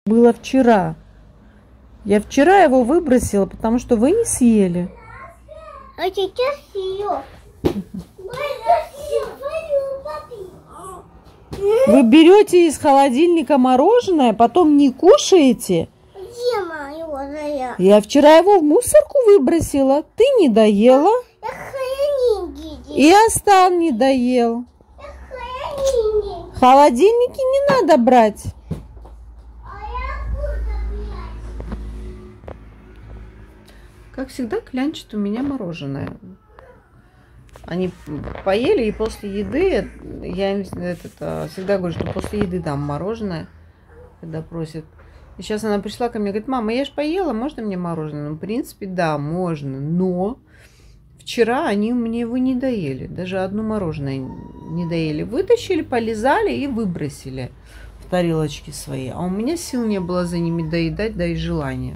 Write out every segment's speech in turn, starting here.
Было вчера. Я вчера его выбросила, потому что вы не съели. А сейчас съел. Вы берете из холодильника мороженое, потом не кушаете. Где мороженое? Я вчера его в мусорку выбросила. Ты не доела. Я холодильник. И Астан не доел. Холодильник. Холодильники не надо брать. Как всегда, клянчит у меня мороженое. Они поели, и после еды я всегда говорю, что после еды дам мороженое, когда просят. И сейчас она пришла ко мне и говорит: мама, я же поела, можно мне мороженое? Ну, в принципе, да, можно, но вчера они мне его не доели, даже одно мороженое не доели. Вытащили, полизали и выбросили в тарелочки свои. А у меня сил не было за ними доедать, да и желания.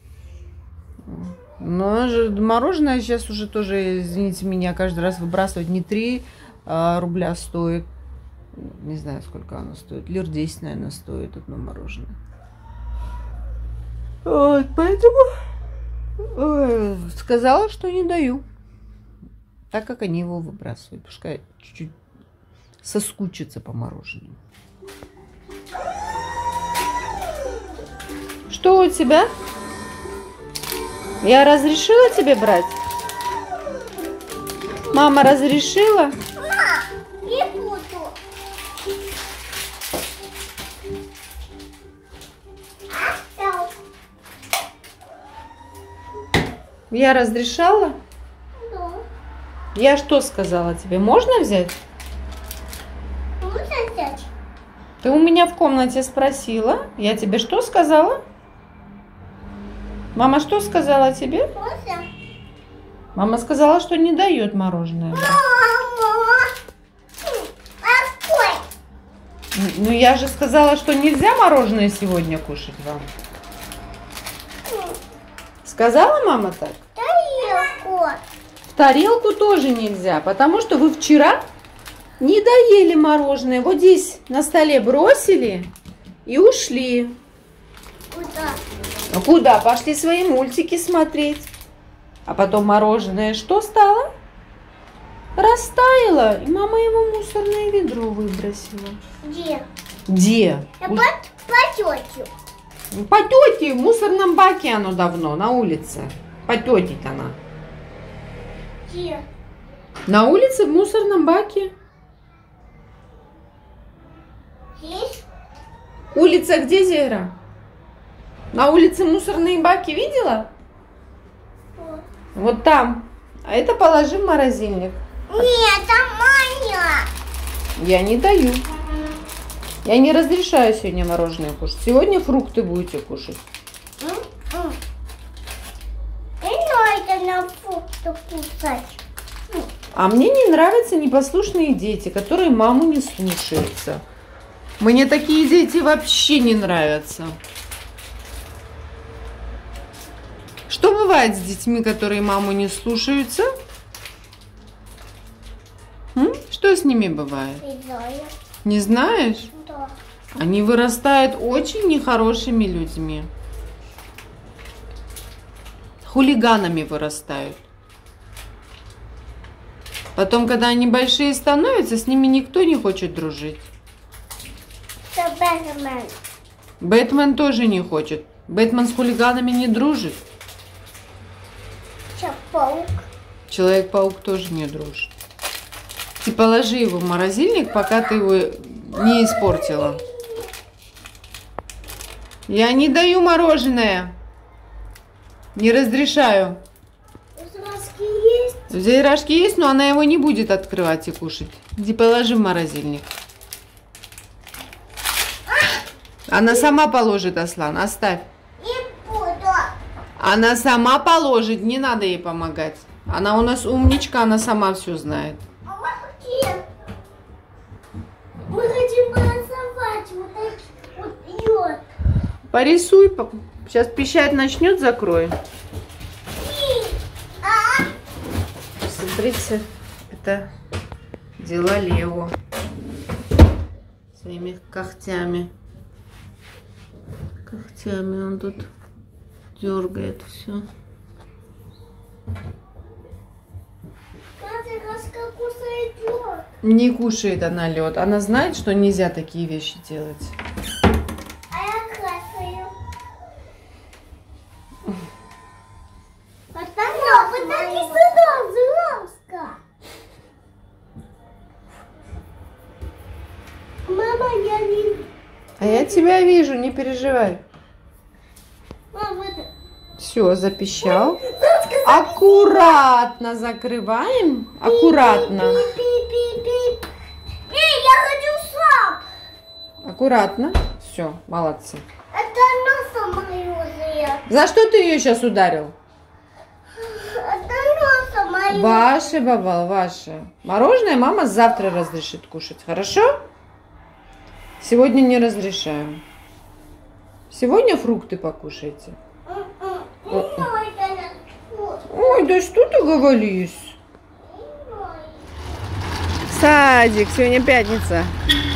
Но мороженое сейчас уже тоже, извините меня, каждый раз выбрасывать не 3 рубля стоит. Не знаю, сколько оно стоит. Лир 10, наверное, стоит одно мороженое. Вот, поэтому сказала, что не даю. Так как они его выбрасывают. Пускай чуть-чуть соскучатся по мороженому. Что у тебя? Я разрешила тебе брать? Мама разрешила? Не буду. Я разрешала? Да. Я что сказала тебе? Можно взять? Можно взять? Ты у меня в комнате спросила. Я тебе что сказала? Мама что сказала тебе? Можно? Мама сказала, что не дает мороженое. Мама! Какой? Ну я же сказала, что нельзя мороженое сегодня кушать вам. Сказала мама так? Тарелку. В тарелку тоже нельзя, потому что вы вчера не доели мороженое. Вот здесь на столе бросили и ушли. Куда? Ну куда? Пошли свои мультики смотреть. А потом мороженое что стало? Растаяло. И мама его в мусорное ведро выбросила. Где? Где? Я по тете. По тете, в мусорном баке оно давно, на улице. По тете она. Где? На улице в мусорном баке. Здесь? Улица где, Зера? На улице мусорные баки видела? Вот. Вот там. А это положи в морозильник. Нет, там моя. Я не даю. Я не разрешаю сегодня мороженое кушать. Сегодня фрукты будете кушать. Это на фрукты кусать. А мне не нравятся непослушные дети, которые маму не слушаются. Мне такие дети вообще не нравятся. Что бывает с детьми, которые маму не слушаются? Что с ними бывает? Не знаю. Не знаешь? Да. Они вырастают очень нехорошими людьми. Хулиганами вырастают. Потом, когда они большие становятся, с ними никто не хочет дружить. Это Бэтмен. Бэтмен тоже не хочет. Бэтмен с хулиганами не дружит. Паук. Человек-паук тоже не дружит. Ты положи его в морозильник, пока ты его не испортила. Я не даю мороженое. Не разрешаю. Есть? В зайрашке есть, но она его не будет открывать и кушать. Иди положи в морозильник. Она сама положит, Аслан, оставь. Не буду. Она сама положит, не надо ей помогать. Она у нас умничка, она сама все знает. А вот где? Мы хотим порисовать вот йод. Порисуй. Сейчас пищать начнет, закрой. Смотрите, это дела Лео своими когтями. Когтями он тут дергает все. Не кушает она лед. Она знает, что нельзя такие вещи делать. А я кушаю. Вот так и сюда, мама, я вижу. А я тебя вижу, не переживай. Мама, Все, запищал. Аккуратно закрываем. Аккуратно. Пип-пип-пип. Эй, я хочу сам. Аккуратно. Все, молодцы. Это носа моя. За что ты ее сейчас ударил? Это носа моя. Ваше, Бабал, ваше. Мороженое мама завтра разрешит кушать, хорошо? Сегодня не разрешаем. Сегодня фрукты покушайте. Ой, да что ты говоришь? Садик, сегодня пятница.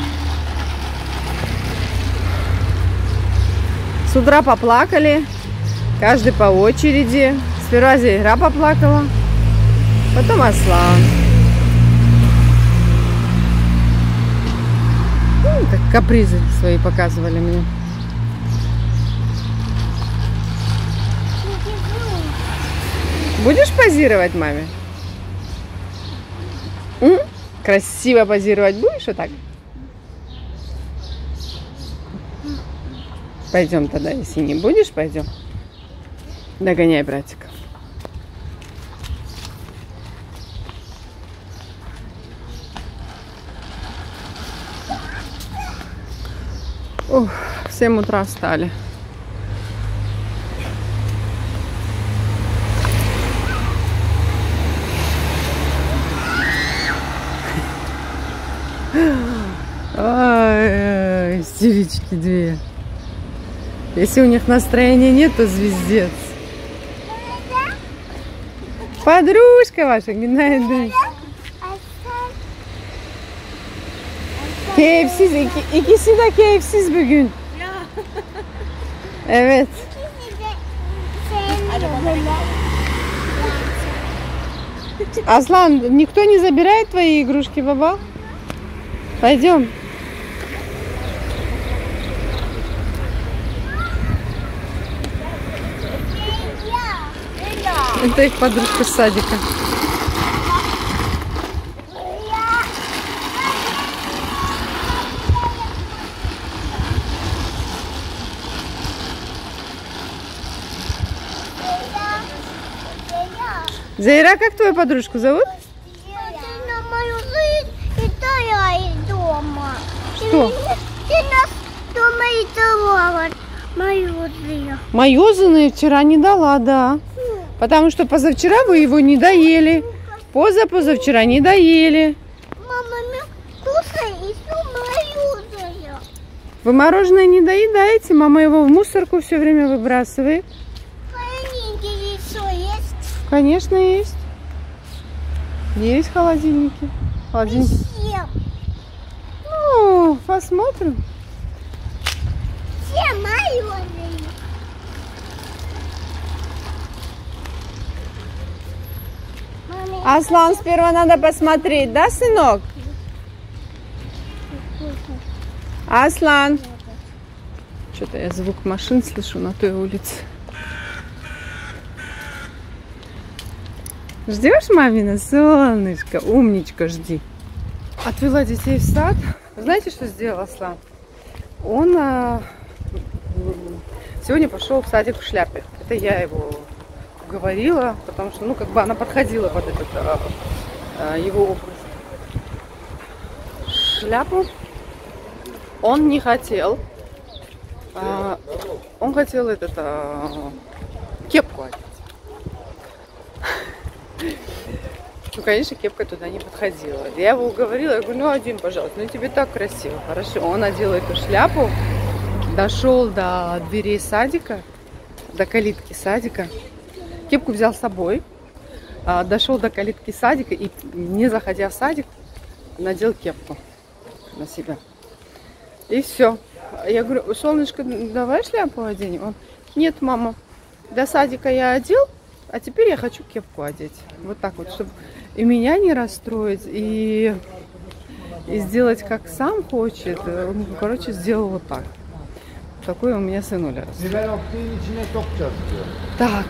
С утра поплакали, каждый по очереди. Сперва Зейра поплакала, потом Аслан. Ну, так капризы свои показывали мне. Будешь позировать маме? Красиво позировать будешь вот так? Пойдем тогда, если не будешь, пойдем. Догоняй братика. Ух, в 7 утра встали. Ай, истерички две. Если у них настроения нет, то звездец. Подружка ваша, günaydın. Keyifsiz, ikisi de keyifsiz bugün. Evet. Аслан, никто не забирает твои игрушки, баба? Пойдем. Это их подружка с садика. Зейра, как твою подружку зовут? На мою жизнь, это я и дома. Что? Ты нас дома и дала мою жизнь. Майозаны вчера не дала, да. Потому что позавчера вы его не доели. Позавчера не доели. Мама, кушай и мою жизнь. Вы мороженое не доедаете. Мама его в мусорку все время выбрасывает. Холодильники еще есть? Конечно, есть. Есть холодильники. Холодильники. Всем. Ну, посмотрим. Все мою жизнь. Аслан, сперва надо посмотреть, да, сынок? Аслан. Что-то я звук машин слышу на той улице. Ждешь, мамина, солнышко? Умничка, жди. Отвела детей в сад. Знаете, что сделал Аслан? Он сегодня пошел в садик в шляпе. Это я его говорила, потому что, ну, как бы она подходила под этот его образ. Шляпу он не хотел. Он хотел кепку одеть. Ну, конечно, кепка туда не подходила. Я его уговорила, я говорю, ну, одень, пожалуйста, ну, тебе так красиво. Хорошо, он одел эту шляпу, дошел до дверей садика, до калитки садика. Кепку взял с собой, дошел до калитки садика и, не заходя в садик, надел кепку на себя. И все. Я говорю, солнышко, давай шляпу оденем. Он, нет, мама, до садика я одел, а теперь я хочу кепку одеть. Вот так вот, чтобы и меня не расстроить, и сделать как сам хочет. Он, короче, сделал вот так. Такой у меня сынуля. Так,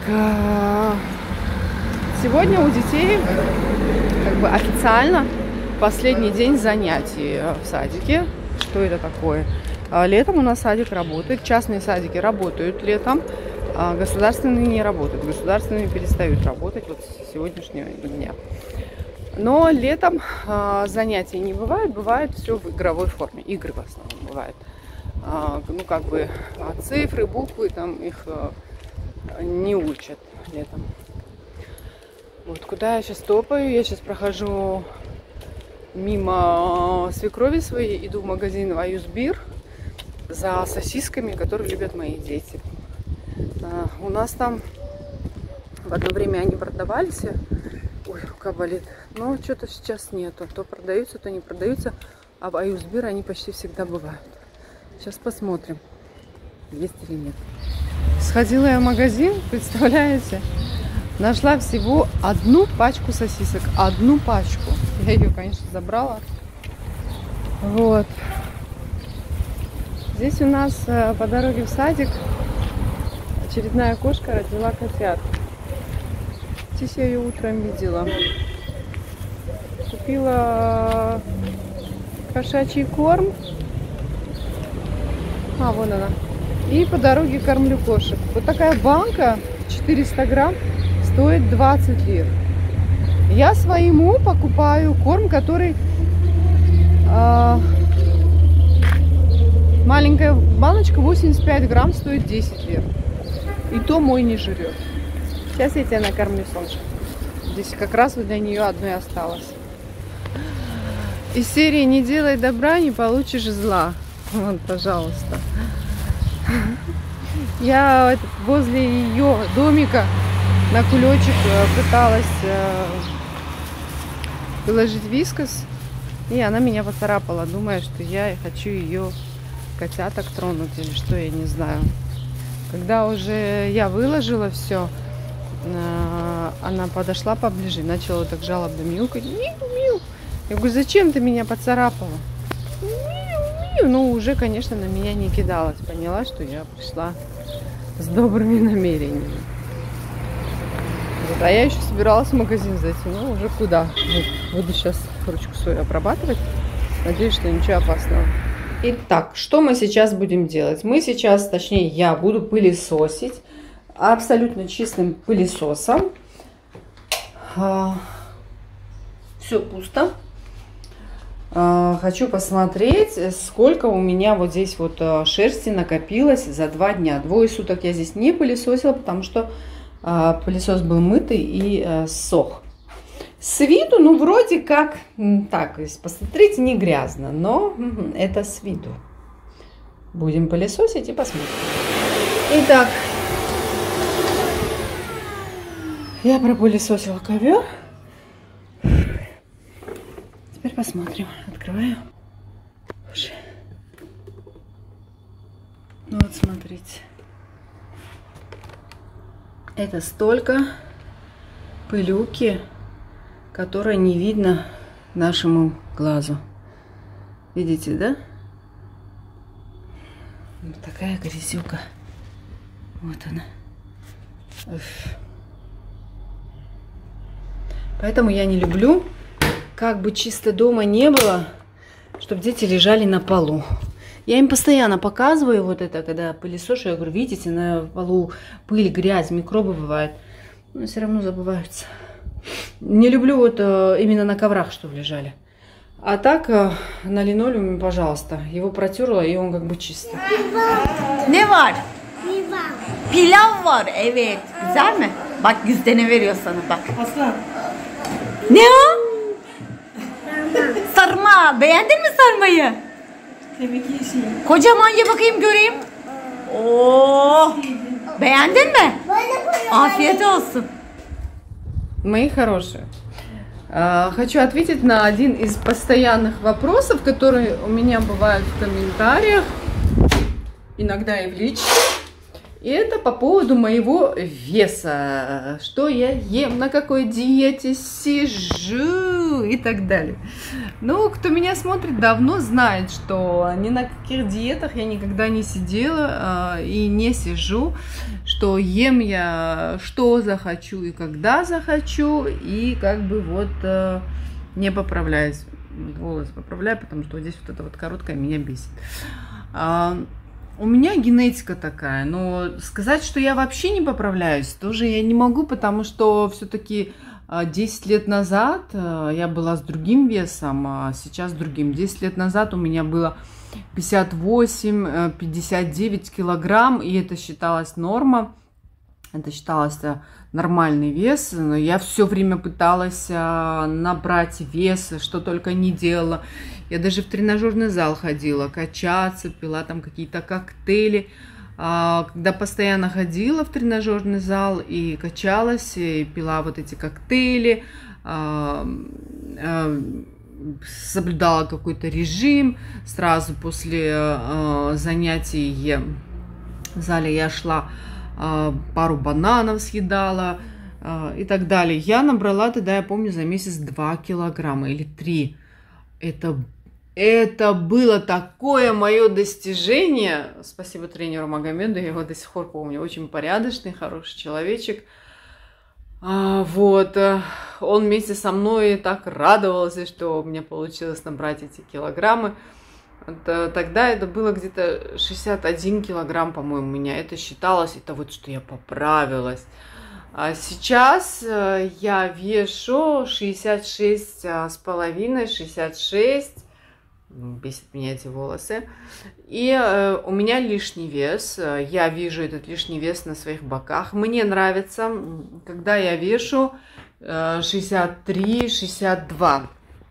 сегодня у детей как бы официально последний день занятий в садике. Что это такое? Летом у нас садик работает, частные садики работают летом, а государственные не работают. Государственные перестают работать вот с сегодняшнего дня. Но летом занятий не бывает, бывает все в игровой форме. Игры в основном бывают. Ну, как бы цифры, буквы, там их не учат летом. Вот куда я сейчас топаю? Я сейчас прохожу мимо свекрови своей, иду в магазин Аюсбир за сосисками, которые любят мои дети. У нас там в одно время они продавались. Ой, рука болит. Но что-то сейчас нету. То продаются, то не продаются. А в Аюсбир они почти всегда бывают. Сейчас посмотрим, есть или нет. Сходила я в магазин, представляете? Нашла всего одну пачку сосисок. Одну пачку. Я ее, конечно, забрала. Вот. Здесь у нас по дороге в садик очередная кошка родила котят. Здесь я ее утром видела. Купила кошачий корм. А, вон она. И по дороге кормлю кошек. Вот такая банка, 400 грамм, стоит 20 лир. Я своему покупаю корм, который... маленькая баночка, 85 грамм, стоит 10 лир. И то мой не жрет. Сейчас я тебя накормлю, солнышко. Здесь как раз вот для нее одной осталось. Из серии «Не делай добра, не получишь зла». Вот, пожалуйста. Я возле ее домика на кулечек пыталась выложить вискас, и она меня поцарапала, думая, что я хочу ее котяток тронуть или что, я не знаю. Когда уже я выложила все, она подошла поближе и начала так жалобно мяукать. Миу-миу. Я говорю, зачем ты меня поцарапала? Ну, уже, конечно, на меня не кидалась. Поняла, что я пришла с добрыми намерениями. Вот, а я еще собиралась в магазин зайти. Ну, уже куда? Вот, буду сейчас ручку свою обрабатывать. Надеюсь, что ничего опасного. Итак, что мы сейчас будем делать? Мы сейчас, точнее, я буду пылесосить абсолютно чистым пылесосом. Все пусто. Хочу посмотреть, сколько у меня вот здесь вот шерсти накопилось за 2 дня. 2 суток я здесь не пылесосила, потому что пылесос был мытый и сох. С виду, ну, вроде как, так, если посмотрите, не грязно, но это с виду. Будем пылесосить и посмотрим. Итак, я пропылесосила ковер. Теперь посмотрим. Открываю. Боже. Ну вот, смотрите. Это столько пылюки, которая не видно нашему глазу. Видите, да? Вот такая грязюка. Вот она. Поэтому я не люблю, как бы чисто дома не было, чтобы дети лежали на полу. Я им постоянно показываю вот это, когда пылесошу, я говорю, видите, на полу пыль, грязь, микробы бывают. Но все равно забываются. Не люблю вот именно на коврах, чтобы лежали. А так на линолеуме, пожалуйста. Его протерла, и он как бы чистый. Ne var? Pilav var, evet. Güzel mi? Bak yüzdene veriyor sana bak. Aslan. Ne o? Sarma. Beğendin mi sarmayı? Kemik yeşil. Kocaman ye bakayım göreyim. Oo. Beğendin mi? Afiyet olsun. Мои хорошие, Хочу ответить на один из постоянных вопросов, которые у меня бывают в комментариях, иногда и в личке. И это по поводу моего веса, что я ем, на какой диете сижу и так далее. Ну, кто меня смотрит давно, знает, что ни на каких диетах я никогда не сидела и не сижу, что ем я что захочу и когда захочу, и как бы вот не поправляюсь. Волос поправляю, потому что вот здесь вот это вот короткое меня бесит. У меня генетика такая, но сказать, что я вообще не поправляюсь, тоже я не могу, потому что все-таки 10 лет назад я была с другим весом, а сейчас с другим. 10 лет назад у меня было 58-59 килограмм, и это считалось норма, это считалось нормальный вес, но я все время пыталась набрать вес, что только не делала. Я даже в тренажерный зал ходила, качаться, пила там какие-то коктейли. Когда постоянно ходила в тренажерный зал и качалась, и пила вот эти коктейли, соблюдала какой-то режим, сразу после занятий в зале я шла, пару бананов съедала и так далее. Я набрала тогда, я помню, за месяц 2 килограмма или 3. Это было такое мое достижение. Спасибо тренеру Магомеду, я его до сих пор помню. Очень порядочный, хороший человечек. Вот. Он вместе со мной так радовался, что у меня получилось набрать эти килограммы. Тогда это было где-то 61 килограмм, по-моему, у меня. Это считалось, это вот что я поправилась. А сейчас я вешу 66,5, 66. Бесит меня эти волосы. И у меня лишний вес. Я вижу этот лишний вес на своих боках. Мне нравится, когда я вешу 63-62.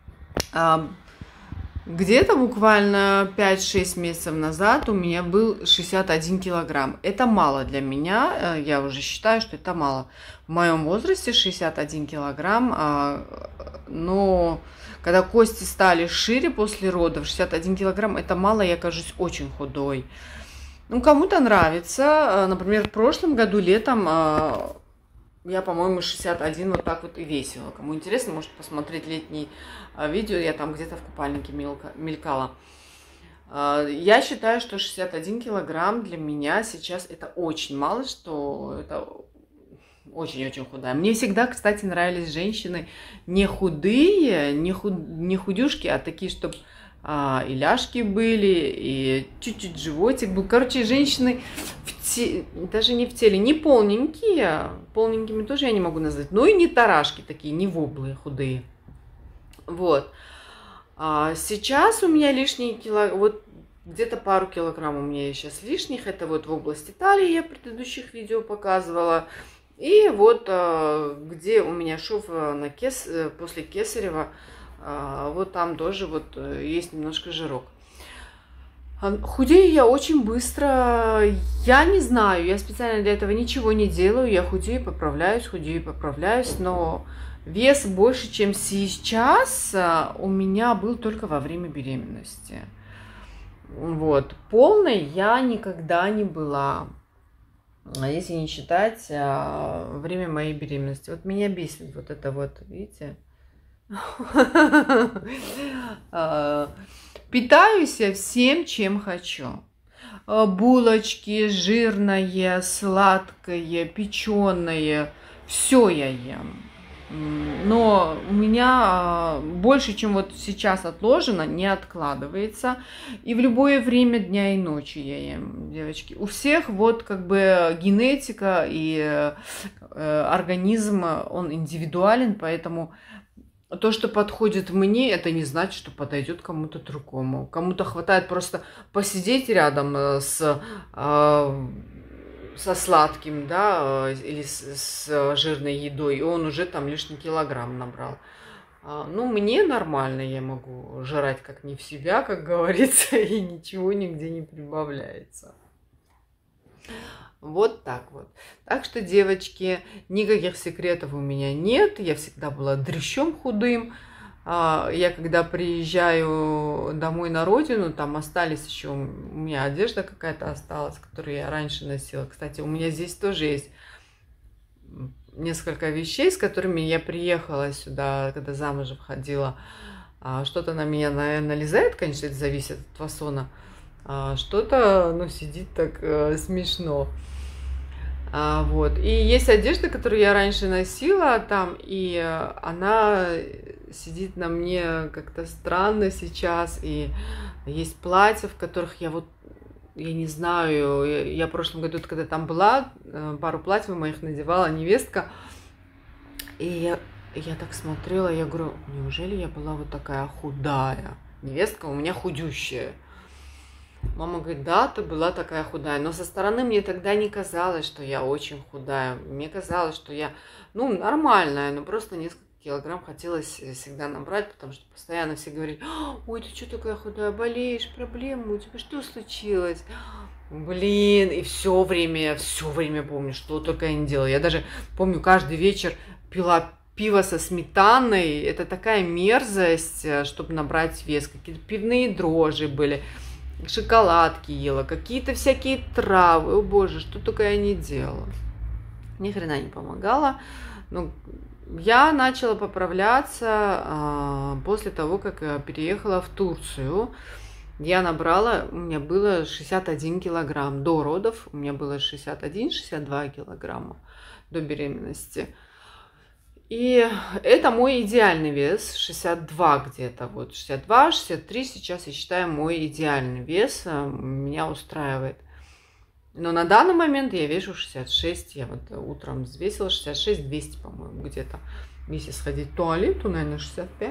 Где-то буквально 5-6 месяцев назад у меня был 61 килограмм. Это мало для меня. Я уже считаю, что это мало. В моем возрасте 61 килограмм. Но когда кости стали шире после родов, 61 килограмм, это мало, я кажусь очень худой. Ну, кому-то нравится. Например, в прошлом году летом я, по-моему, 61 вот так вот и весила. Кому интересно, может посмотреть летние видео. Я там где-то в купальнике мелькала. Я считаю, что 61 килограмм для меня сейчас это очень мало, что это очень-очень худая. Мне всегда, кстати, нравились женщины не худые, не худюшки, а такие, чтобы и ляжки были, и чуть-чуть животик был. Короче, женщины даже не в теле, не полненькие. Полненькими тоже я не могу назвать. Но и не тарашки такие, не воблые, худые. Вот. Сейчас у меня лишние килограмм, вот где-то пару килограмм у меня сейчас лишних. Это вот в области талии я в предыдущих видео показывала. И вот где у меня шов после кесарева, вот там тоже вот есть немножко жирок. Худею я очень быстро. Я не знаю, я специально для этого ничего не делаю. Я худею и поправляюсь, но вес больше, чем сейчас, у меня был только во время беременности. Вот. Полной я никогда не была. Если не считать время моей беременности. Вот меня бесит вот это вот, видите? Питаюсь я всем, чем хочу. Булочки, жирное, сладкое, печеное. Все я ем. Но у меня больше, чем вот сейчас отложено, не откладывается. И в любое время дня и ночи я ем, девочки. У всех вот как бы генетика и организм, он индивидуален, поэтому то, что подходит мне, это не значит, что подойдет кому-то другому. Кому-то хватает просто посидеть рядом со сладким, да, или с жирной едой, и он уже там лишний килограмм набрал. Ну, мне нормально, я могу жрать как не в себя, как говорится, и ничего нигде не прибавляется. Вот так вот. Так что, девочки, никаких секретов у меня нет. Я всегда была дрящом худым. Я когда приезжаю домой на родину, там остались еще, у меня одежда какая-то осталась, которую я раньше носила. Кстати, у меня здесь тоже есть несколько вещей, с которыми я приехала сюда, когда замуж ходила. Что-то на меня, наверное, налезает, конечно, это зависит от фасона. Что-то, ну, сидит так смешно. Вот. И есть одежда, которую я раньше носила там, и она сидит на мне как-то странно сейчас. И есть платья, в которых я не знаю, я в прошлом году, когда там была, пару платьев моих надевала невестка, и я так смотрела, я говорю, неужели я была вот такая худая? Невестка у меня худющая. Мама говорит, да, ты была такая худая. Но со стороны мне тогда не казалось, что я очень худая. Мне казалось, что я, нормальная, но просто несколько килограмм хотелось всегда набрать, потому что постоянно все говорили, ой, ты что такая худая, болеешь, проблемы, у тебя что случилось? Блин, и все время помню, что только я не делала. Я даже помню, каждый вечер пила пиво со сметаной. Это такая мерзость, чтобы набрать вес. Какие-то пивные дрожжи были. Шоколадки ела, какие-то всякие травы. О боже, что только я не делала. Ни хрена не помогала. Я начала поправляться после того, как переехала в Турцию. Я набрала, у меня было 61 килограмм. До родов у меня было 61-62 килограмма до беременности. И это мой идеальный вес, 62 где-то, 62-63 сейчас, я считаю, мой идеальный вес, меня устраивает. Но на данный момент я вешу 66, я утром взвесила 66-200, по-моему, где-то. Если сходить в туалет, то, наверное, 65.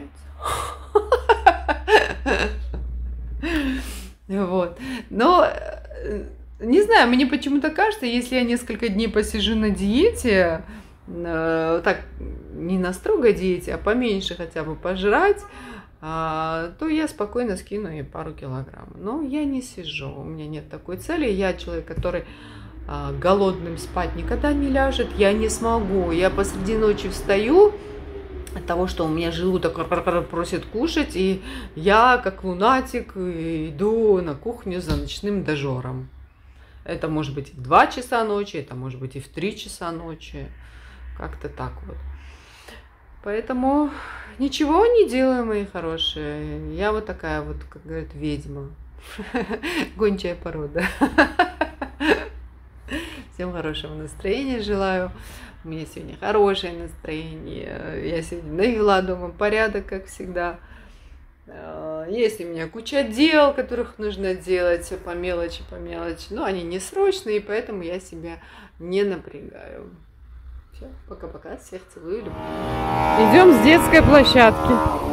Вот. Но, не знаю, мне почему-то кажется, если я несколько дней посижу на диете, так, не на строгой диете, а поменьше хотя бы пожрать, то я спокойно скину и пару килограмм. Но я не сижу, у меня нет такой цели. Я человек, который голодным спать никогда не ляжет. Я не смогу. Я посреди ночи встаю от того, что у меня желудок просит кушать, и я, как лунатик, иду на кухню за ночным дожором. Это может быть и в 2 часа ночи, это может быть и в 3 часа ночи. Как-то так вот. Поэтому ничего не делаю, мои хорошие. Я вот такая вот, как говорят, ведьма. Гончая порода. Всем хорошего настроения желаю. У меня сегодня хорошее настроение. Я сегодня навела дома порядок, как всегда. Есть у меня куча дел, которых нужно делать по мелочи. Но они не срочные, поэтому я себя не напрягаю. Все, пока-пока, всех целую, люблю. Идем с детской площадки.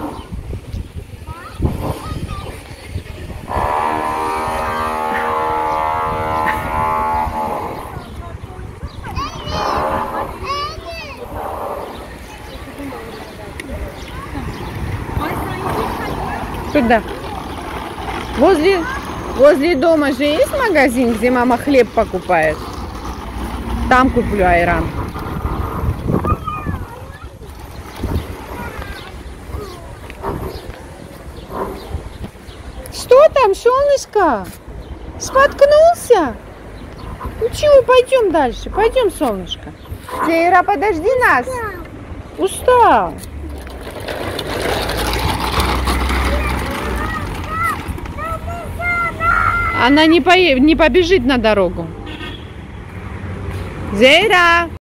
Туда. Возле дома же есть магазин, где мама хлеб покупает? Там куплю айран. Что там, солнышко? Споткнулся? Ну чего, пойдем дальше. Пойдем, солнышко. Зейра, подожди нас. Устал. Она не побежит на дорогу. Зейра!